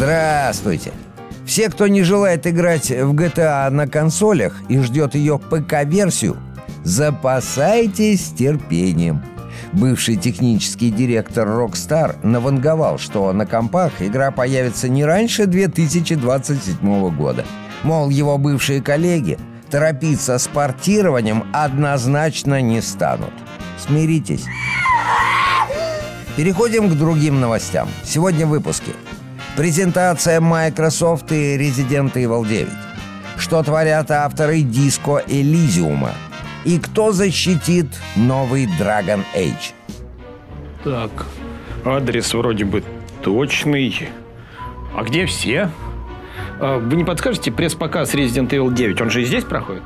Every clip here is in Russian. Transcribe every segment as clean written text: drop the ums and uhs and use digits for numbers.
Здравствуйте! Все, кто не желает играть в GTA на консолях и ждет ее ПК-версию, запасайтесь терпением. Бывший технический директор Rockstar наванговал, что на компах игра появится не раньше 2027 года. Мол, его бывшие коллеги торопиться с портированием однозначно не станут. Смиритесь. Переходим к другим новостям. Сегодня в выпуске. Презентация Microsoft и Resident Evil 9. Что творят авторы Disco Elysium? И кто защитит новый Dragon Age? Так, адрес вроде бы точный. А где все? Вы не подскажете пресс-показ Resident Evil 9? Он же и здесь проходит?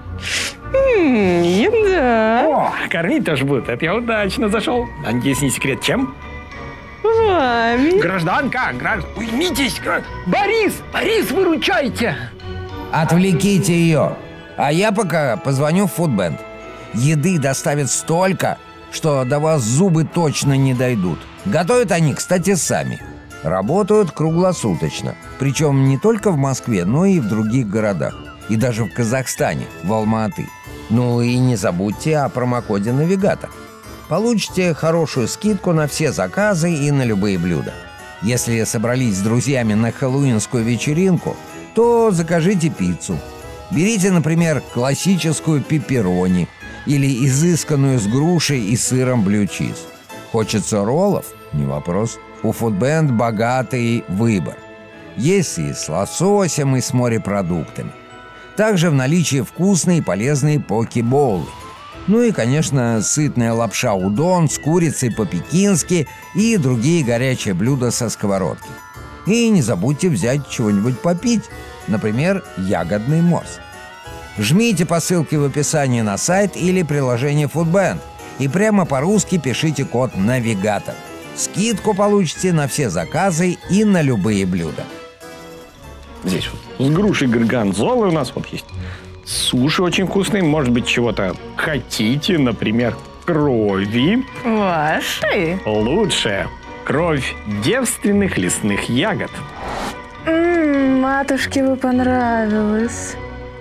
Да. О, кормить тоже будут. Это я удачно зашел. А если не секрет, чем? Вами. Гражданка, уймитесь! Борис, выручайте! Отвлеките ее. А я пока позвоню в Foodband. Еды доставят столько, что до вас зубы точно не дойдут. Готовят они, кстати, сами. Работают круглосуточно. Причем не только в Москве, но и в других городах. И даже в Казахстане, в Алма-Аты. Ну и не забудьте о промокоде «Навигатор». Получите хорошую скидку на все заказы и на любые блюда. Если собрались с друзьями на хэллоуинскую вечеринку, то закажите пиццу. Берите, например, классическую пепперони или изысканную с грушей и сыром блю-чиз. Хочется роллов? Не вопрос. У Foodband богатый выбор. Есть и с лососем, и с морепродуктами. Также в наличии вкусные и полезные поке-боулы. Ну и, конечно, сытная лапша удон с курицей по-пекински и другие горячие блюда со сковородки. И не забудьте взять чего-нибудь попить, например, ягодный морс. Жмите по ссылке в описании на сайт или приложение Foodband и прямо по-русски пишите код «Навигатор». Скидку получите на все заказы и на любые блюда. Здесь вот с грушей горгонзолы у нас вот есть. Суши очень вкусные. Может быть, чего-то хотите, например, крови. Ваши? Лучше кровь девственных лесных ягод. Матушке бы понравилось.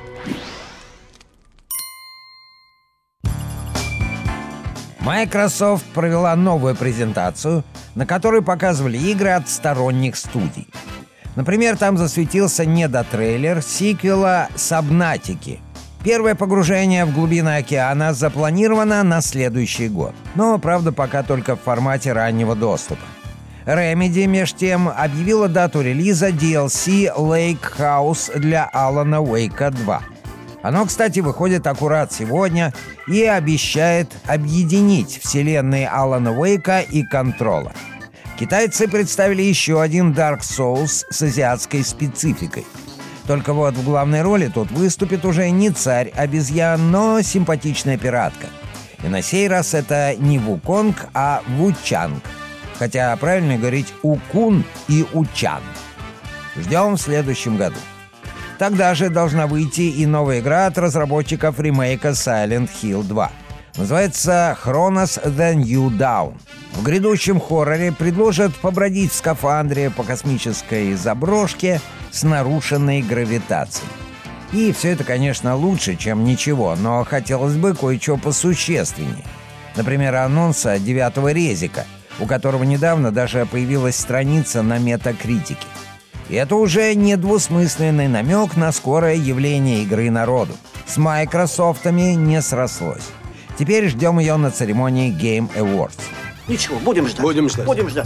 Microsoft провела новую презентацию, на которой показывали игры от сторонних студий. Например, там засветился недотрейлер сиквела «Сабнатики». Первое погружение в глубины океана запланировано на следующий год. Но, правда, пока только в формате раннего доступа. Remedy, меж тем, объявила дату релиза DLC Lake House для Alan Wake 2. Оно, кстати, выходит аккурат сегодня и обещает объединить вселенные Алана Уэйка и Контрола. Китайцы представили еще один Dark Souls с азиатской спецификой. Только вот в главной роли тут выступит уже не царь-обезьян, но симпатичная пиратка. И на сей раз это не Вуконг, а Вучанг. Хотя правильно говорить Укун и Учан. Ждем в следующем году. Тогда же должна выйти и новая игра от разработчиков ремейка Silent Hill 2. Называется Chronos The New Dawn. В грядущем хорроре предложат побродить в скафандре по космической заброшке с нарушенной гравитацией. И все это, конечно, лучше, чем ничего, но хотелось бы кое-чего посущественнее. Например, анонса 9-го резика, у которого недавно даже появилась страница на метакритике. И это уже недвусмысленный намек на скорое явление игры народу. С Майкрософтами не срослось. Теперь ждем ее на церемонии Game Awards. Ничего, будем ждать.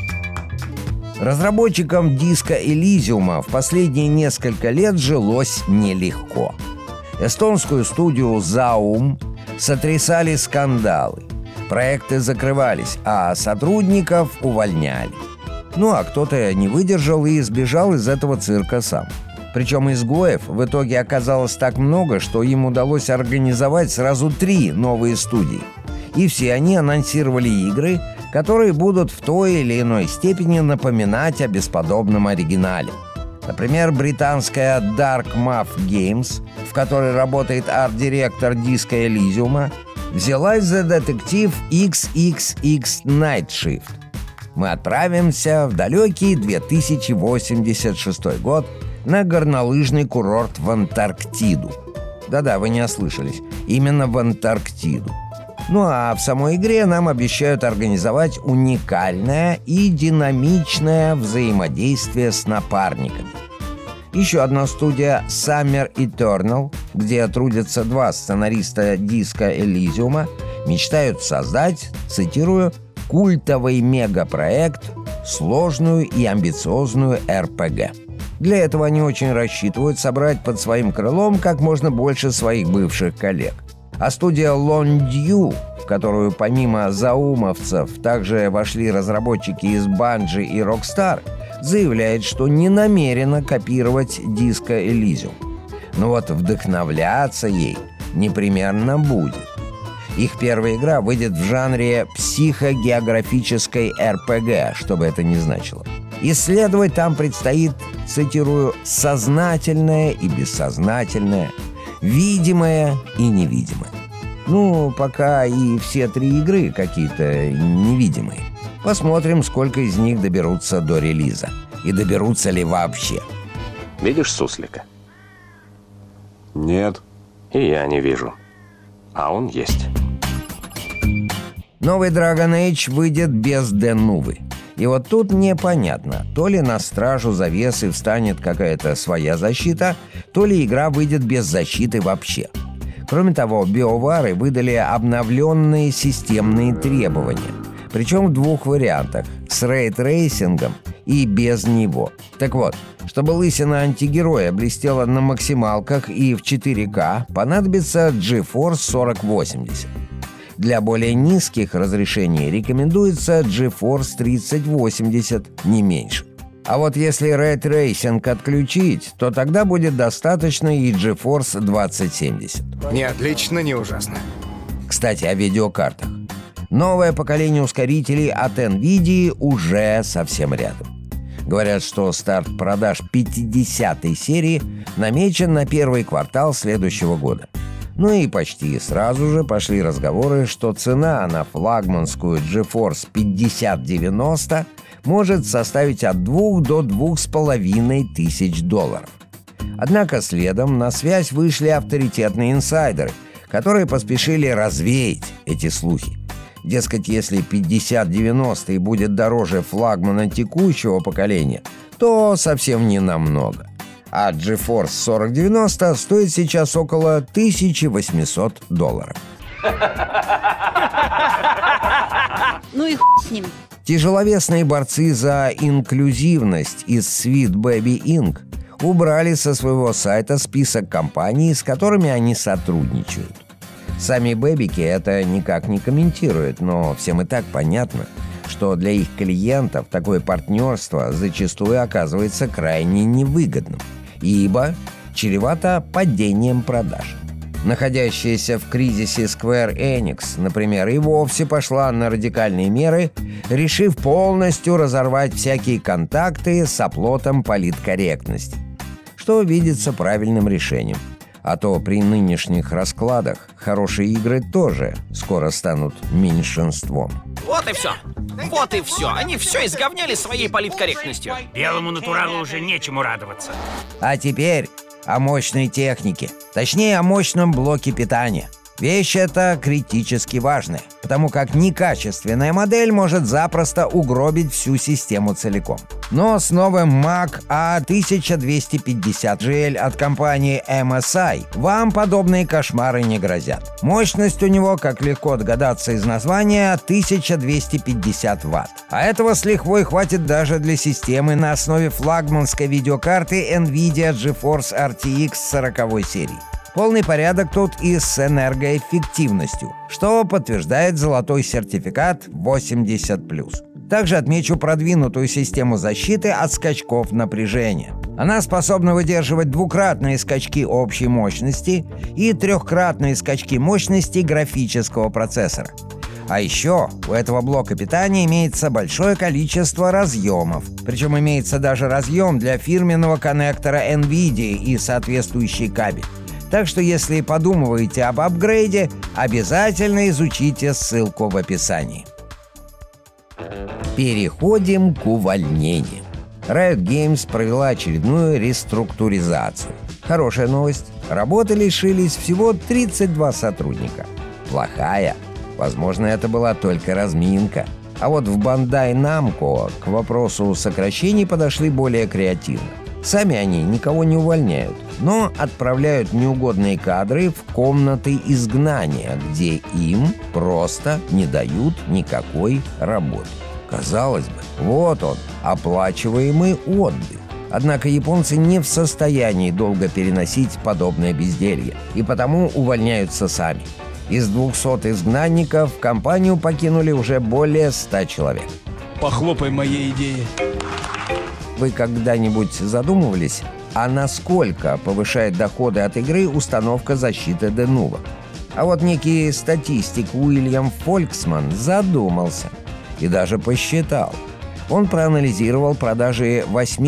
Разработчикам Disco Elysium в последние несколько лет жилось нелегко. Эстонскую студию Zaum сотрясали скандалы. Проекты закрывались, а сотрудников увольняли. Ну а кто-то не выдержал и сбежал из этого цирка сам. Причем изгоев в итоге оказалось так много, что им удалось организовать сразу 3 новые студии. И все они анонсировали игры, которые будут в той или иной степени напоминать о бесподобном оригинале. Например, британская Dark Math Games, в которой работает арт-директор Disco Elysium, взялась за детектив XXX Night Shift. мы отправимся в далекий 2086 год на горнолыжный курорт в Антарктиду. Да-да, вы не ослышались, именно в Антарктиду. Ну а в самой игре нам обещают организовать уникальное и динамичное взаимодействие с напарниками. Еще одна студия Summer Eternal, где трудятся два сценариста Disco Elysium, мечтают создать, цитирую, культовый мегапроект, сложную и амбициозную РПГ. Для этого они очень рассчитывают собрать под своим крылом как можно больше своих бывших коллег. А студия Lone Dew, в которую помимо заумовцев также вошли разработчики из Bungie и Rockstar, заявляет, что не намерена копировать Disco Elysium. Но вот вдохновляться ей непременно будет. Их первая игра выйдет в жанре психогеографической РПГ, что бы это ни значило. Исследовать там предстоит, цитирую, «сознательное и бессознательное, видимое и невидимое». Ну, пока и все три игры какие-то невидимые. Посмотрим, сколько из них доберутся до релиза. И доберутся ли вообще. Видишь суслика? Нет. И я не вижу. А он есть. Новый Dragon Age выйдет без Денувы. И вот тут непонятно, то ли на стражу завесы встанет какая-то своя защита, то ли игра выйдет без защиты вообще. Кроме того, биовары выдали обновленные системные требования. Причем в двух вариантах – с рейтрейсингом и без него. Так вот, чтобы лысина антигероя блестела на максималках и в 4К, понадобится GeForce 4080. Для более низких разрешений рекомендуется GeForce 3080, не меньше. А вот если рейтрейсинг отключить, то тогда будет достаточно и GeForce 2070. Не отлично, не ужасно. Кстати, о видеокартах. Новое поколение ускорителей от NVIDIA уже совсем рядом. Говорят, что старт продаж 50-й серии намечен на первый квартал следующего года. Ну и почти сразу же пошли разговоры, что цена на флагманскую GeForce 5090 может составить от $2 до $2500. Однако следом на связь вышли авторитетные инсайдеры, которые поспешили развеять эти слухи. Дескать, если 5090 будет дороже флагмана текущего поколения, то совсем не намного. А GeForce 4090 стоит сейчас около $1800. Ну и хуй с ним. Тяжеловесные борцы за инклюзивность из Sweet Baby Inc. убрали со своего сайта список компаний, с которыми они сотрудничают. Сами бэбики это никак не комментируют, но всем и так понятно, что для их клиентов такое партнерство зачастую оказывается крайне невыгодным, ибо чревато падением продаж. Находящаяся в кризисе Square Enix, например, и вовсе пошла на радикальные меры, решив полностью разорвать всякие контакты с оплотом политкорректности, что видится правильным решением. А то при нынешних раскладах хорошие игры тоже скоро станут меньшинством. Вот и все. Вот и все. Они все изговняли своей политкорректностью. Белому натуралу уже нечему радоваться. А теперь о мощной технике. Точнее, о мощном блоке питания. Вещь эта критически важная, потому как некачественная модель может запросто угробить всю систему целиком. Но с новым Mac A1250GL от компании MSI вам подобные кошмары не грозят. Мощность у него, как легко догадаться из названия, 1250 Вт. А этого с лихвой хватит даже для системы на основе флагманской видеокарты NVIDIA GeForce RTX 40 серии. Полный порядок тут и с энергоэффективностью, что подтверждает золотой сертификат 80+. Также отмечу продвинутую систему защиты от скачков напряжения. Она способна выдерживать двукратные скачки общей мощности и трехкратные скачки мощности графического процессора. А еще у этого блока питания имеется большое количество разъемов. Причем имеется даже разъем для фирменного коннектора NVIDIA и соответствующий кабель. Так что если подумываете об апгрейде, обязательно изучите ссылку в описании. Переходим к увольнениям. Riot Games провела очередную реструктуризацию. Хорошая новость. Работы лишились всего 32 сотрудника. Плохая. Возможно, это была только разминка. А вот в Bandai Namco к вопросу сокращений подошли более креативно. Сами они никого не увольняют, но отправляют неугодные кадры в комнаты изгнания, где им просто не дают никакой работы. Казалось бы, вот он, оплачиваемый отдых. Однако японцы не в состоянии долго переносить подобное безделье, и потому увольняются сами. Из 200 изгнанников компанию покинули уже более 100 человек. Похлопай моей идее. Вы когда-нибудь задумывались, а насколько повышает доходы от игры установка защиты Denuvo? А вот некий статистик Уильям Фольксман задумался и даже посчитал. Он проанализировал продажи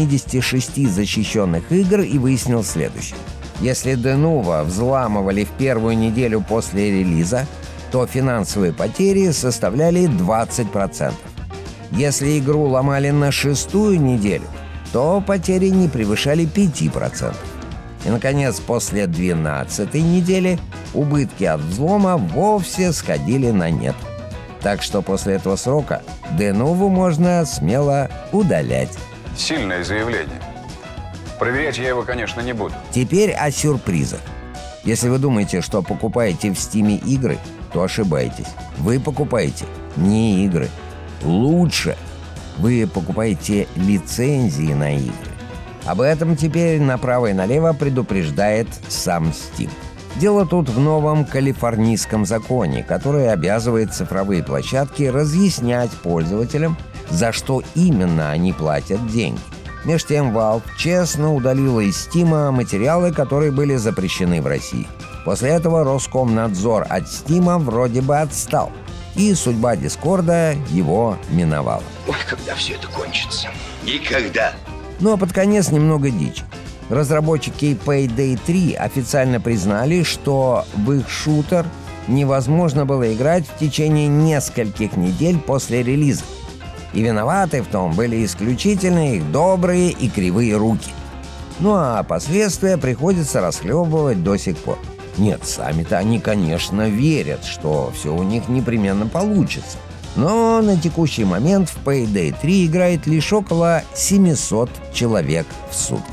86 защищенных игр и выяснил следующее. Если Denuvo взламывали в первую неделю после релиза, то финансовые потери составляли 20%. Если игру ломали на 6-ю неделю, то потери не превышали 5%. И, наконец, после 12-й недели убытки от взлома вовсе сходили на нет. Так что после этого срока Denuvo можно смело удалять. Сильное заявление. Проверять я его, конечно, не буду. Теперь о сюрпризах. Если вы думаете, что покупаете в Steam игры, то ошибаетесь. Вы покупаете не игры. Лучше. Вы покупаете лицензии на игры. Об этом теперь направо и налево предупреждает сам Steam. Дело тут в новом калифорнийском законе, который обязывает цифровые площадки разъяснять пользователям, за что именно они платят деньги. Между тем, Valve честно удалила из Steam материалы, которые были запрещены в России. После этого Роскомнадзор от Steam вроде бы отстал, и судьба Дискорда его миновала. Ой, когда все это кончится? Никогда. Ну а под конец немного дичи. Разработчики Payday 3 официально признали, что в их шутер невозможно было играть в течение нескольких недель после релиза. И виноваты в том были исключительно их добрые и кривые руки. Ну а последствия приходится расхлебывать до сих пор. Нет, сами-то они, конечно, верят, что все у них непременно получится. Но на текущий момент в Payday 3 играет лишь около 700 человек в сутки.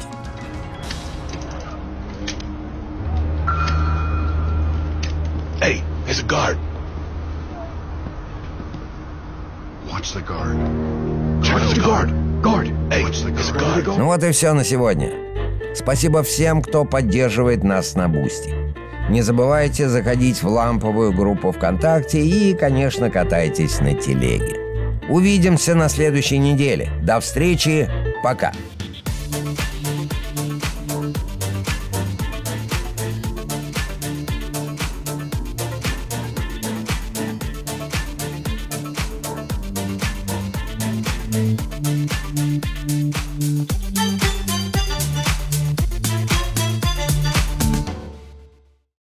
Hey, there's a guard. Watch the guard. Watch the guard. Guard. Hey, there's a guard. Ну вот и все на сегодня. Спасибо всем, кто поддерживает нас на Бусти. Не забывайте заходить в ламповую группу ВКонтакте и, конечно, катайтесь на телеге. Увидимся на следующей неделе. До встречи. Пока.